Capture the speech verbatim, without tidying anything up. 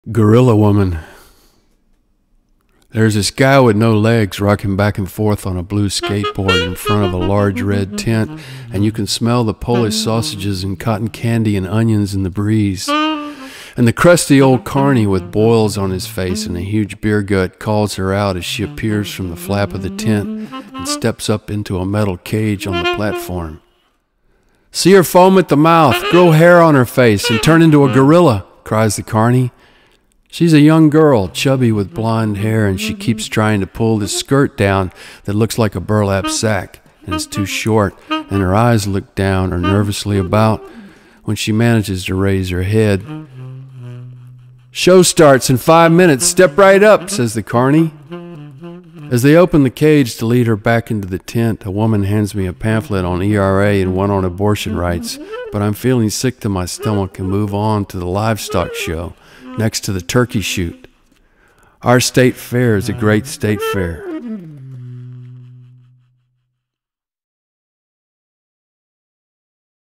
Gorilla Woman. There's this guy with no legs rocking back and forth on a blue skateboard in front of a large red tent, and you can smell the Polish sausages and cotton candy and onions in the breeze. And the crusty old carny with boils on his face and a huge beer gut calls her out as she appears from the flap of the tent and steps up into a metal cage on the platform. "See her foam at the mouth, grow hair on her face, and turn into a gorilla," cries the carny. She's a young girl, chubby with blonde hair, and she keeps trying to pull this skirt down that looks like a burlap sack, and it's too short, and her eyes look down or nervously about when she manages to raise her head. "Show starts in five minutes. Step right up," says the carny. As they open the cage to lead her back into the tent, a woman hands me a pamphlet on E R A and one on abortion rights, but I'm feeling sick to my stomach and move on to the livestock show next to the turkey shoot. Our state fair is a great state fair.